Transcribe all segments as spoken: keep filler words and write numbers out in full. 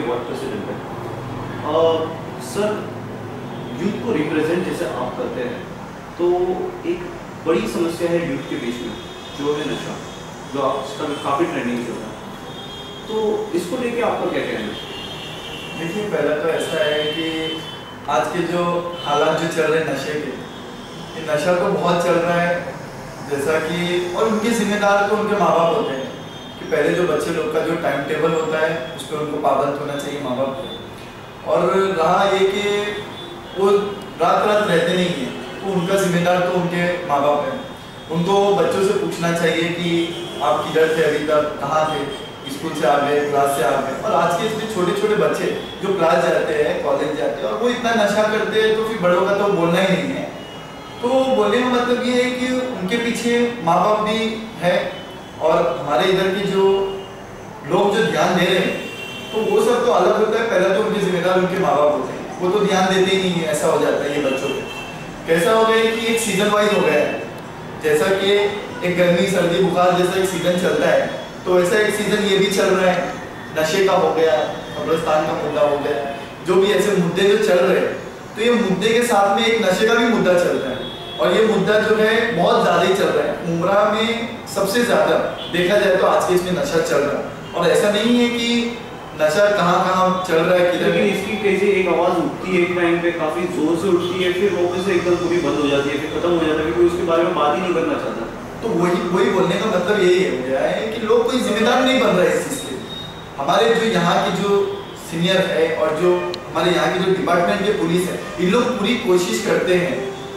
Ward president हैं। Sir, youth को represent जैसे आप करते हैं, तो एक बड़ी समस्या है यूथ के बीच में जो है नशा, जो आपका काफ़ी ट्रेंडिंग चल रहा है, तो इसको लेके आपका क्या कहना है? देखिए, पहला तो ऐसा है कि आज के जो हालात जो चल रहे हैं नशे के, ये नशा तो बहुत चल रहा है, जैसा कि और उनके जिम्मेदार तो उनके माँ बाप होते हैं कि पहले जो बच्चे लोग का जो टाइम टेबल होता है उस पर उनको पाबंद होना चाहिए माँ बाप को। और रहा ये कि वो रात रात रहते नहीं हैं, तो उनका जिम्मेदार तो उनके माँ बाप हैं। उनको बच्चों से पूछना चाहिए कि आप किधर थे अभी तक, कहाँ थे, स्कूल से आ गए, क्लास से आ गए। और आज के इतने छोटे छोटे बच्चे जो क्लास जाते हैं, कॉलेज जाते हैं, और वो इतना नशा करते हैं, तो फिर बड़ों का तो बोलना ही नहीं है। तो बोलने का मतलब ये है कि उनके पीछे माँ बाप भी है, और हमारे इधर के जो लोग जो ध्यान दे रहे हैं, तो वो सब तो अलग होता है। पहले तो उनके जिम्मेदार उनके माँ बाप होते हैं, वो तो ध्यान देते ही नहीं है। ऐसा हो जाता है ये बच्चों को। कैसा हो गया कि एक सीजन वाइज हो गया है, जैसा कि एक गर्मी सर्दी बुखार जैसा एक सीजन चलता है, तो वैसा एक सीजन ये भी चल रहा है। नशे का हो गया, कब्रिस्तान का मुद्दा हो गया, जो भी ऐसे मुद्दे जो चल रहे हैं, तो ये मुद्दे के साथ में एक नशे का भी मुद्दा चल रहा है। और ये मुद्दा जो है बहुत ज़्यादा ही चल रहा है। उम्रा में सबसे ज़्यादा देखा जाए तो आज के इसमें नशा चल रहा है। और ऐसा नहीं है कि नशा कहाँ कहाँ चल रहा है, किधर। लेकिन इसकी कैसे एक आवाज़ उठती है एक टाइम पे, काफ़ी जोर से उठती है, फिर वापस से एकदम पूरी बंद हो जाती है, फिर खत्म हो जाता है, क्योंकि उसके बारे में बात ही नहीं करना चाहता। तो वही वही बोलने का मतलब यही हो गया है कि लोग कोई जिम्मेदार नहीं बन रहे इस चीज़ के। हमारे जो यहाँ की जो सीनियर है और जो हमारे यहाँ की जो डिपार्टमेंट के पुलिस है, इन लोग पूरी कोशिश करते हैं,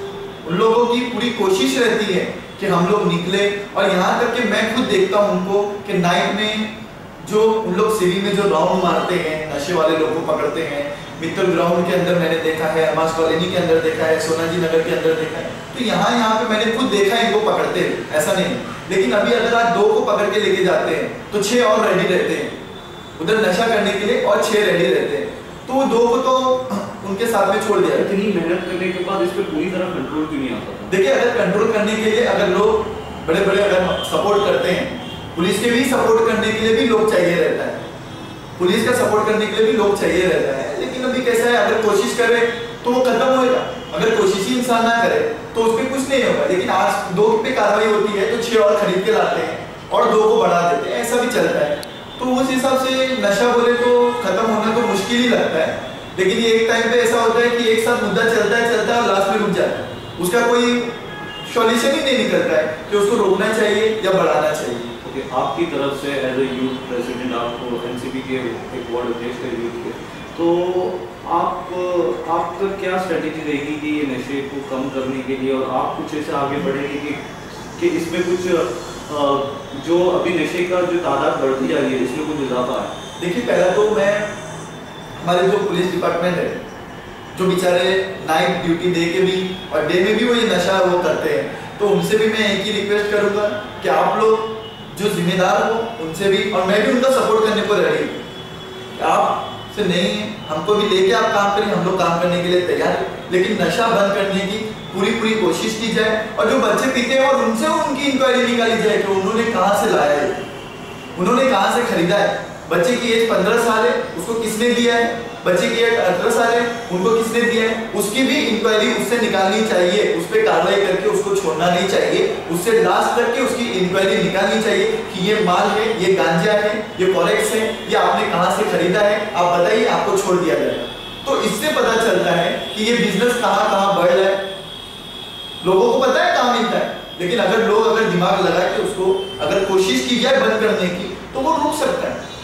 उन लोगों की पूरी कोशिश रहती है कि हम लोग निकले। और यहाँ तक कि मैं खुद देखता हूँ उनको कि नाइट में जो उन लोग सिविल में जो राउंड मारते हैं, नशे वाले लोगों को पकड़ते हैं। मित्तल ग्राउंड के अंदर मैंने देखा है, हमास कॉलोनी के अंदर देखा है, सोनाजी नगर के अंदर देखा है। तो यहाँ यहाँ पे मैंने खुद देखा है इनको पकड़ते हैं, ऐसा नहीं। लेकिन अभी अगर आज दो को पकड़ के लेके जाते हैं तो छह और रेडी रहते हैं उधर नशा करने के लिए, और छह रेडी रहते हैं। तो वो दो को तो उनके साथ में छोड़ दिया। इतनी मेहनत करने के बाद इस पर पूरी तरह कंट्रोल क्यों नहीं आता? देखिए, अगर कंट्रोल करने के लिए अगर लोग बड़े बड़े अगर सपोर्ट करते हैं, पुलिस के भी सपोर्ट करने के लिए भी लोग चाहिए रहता है, पुलिस का सपोर्ट करने के लिए भी लोग चाहिए रहता है। लेकिन अभी कैसा है, अगर कोशिश करे तो वो खत्म होएगा, अगर कोशिश ही इंसान ना करे तो उस पर कुछ नहीं होगा। लेकिन आज दो पे कार्रवाई होती है तो छह और खरीद के लाते हैं और दो को बढ़ा देते हैं, ऐसा भी चलता है। तो उस हिसाब से नशा बोले तो खत्म होना तो मुश्किल ही लगता है। लेकिन ये एक टाइम पे ऐसा होता है कि एक साथ मुद्दा चलता है चलता है और लास्ट में रुक जाता है, उसका कोई सॉल्यूशन ही नहीं निकलता है कि उसको रोकना चाहिए या बढ़ाना चाहिए। ओके, आपकी तरफ से एज ए यूथ प्रेसिडेंट, आपको एनसीपी के एक वार्ड अध्यक्ष है यूथ के, तो आप आपका क्या स्ट्रेटेजी रहेगी कि ये नशे को कम करने के लिए, और आप कुछ ऐसे आगे बढ़ेंगे कि कि इसमें कुछ जो अभी नशे का जो तादाद बढ़ती जा रही है इसमें कुछ इजाफा है? देखिए, पहला तो मैं हमारे जो पुलिस डिपार्टमेंट है, जो बेचारे नाइट ड्यूटी दे के भी और डे में भी वो ये नशा वो करते हैं, तो उनसे भी मैं एक ही रिक्वेस्ट करूँगा कि आप लोग जो जिम्मेदार हो उनसे भी, और मैं भी उनका सपोर्ट करने को रेडी हूँ। आप से नहीं है, हमको भी लेके आप काम करें, हम लोग काम करने के लिए तैयार हैं। लेकिन नशा बंद करने की पूरी पूरी कोशिश की जाए, और जो बच्चे पीते हैं और उनसे उनकी इंक्वायरी निकाली जाए कि उन्होंने कहाँ से लाया है, उन्होंने कहाँ से खरीदा है। बच्चे की एज पंद्रह साल है, उसको किसने दिया है, बच्चे की एज अठारह साल है, उनको किसने दिया है, उसकी भी इंक्वायरी उससे निकालनी चाहिए, उस पर कार्रवाई करके उसको छोड़ना नहीं चाहिए, उससे लास्ट करके उसकी इंक्वायरी निकालनी चाहिए कि ये माल है, ये गांजा है, ये कॉरेक्स है, ये आपने कहाँ से खरीदा है, आप बताइए, आपको छोड़ दिया जाएगा। तो इससे पता चलता है कि ये बिजनेस कहाँ कहाँ बढ़ रहा है, लोगों को पता है कहाँ मिलता है। लेकिन अगर लोग अगर दिमाग लगा के उसको अगर कोशिश की जाए बंद करने की, तो वो रुक सकता है।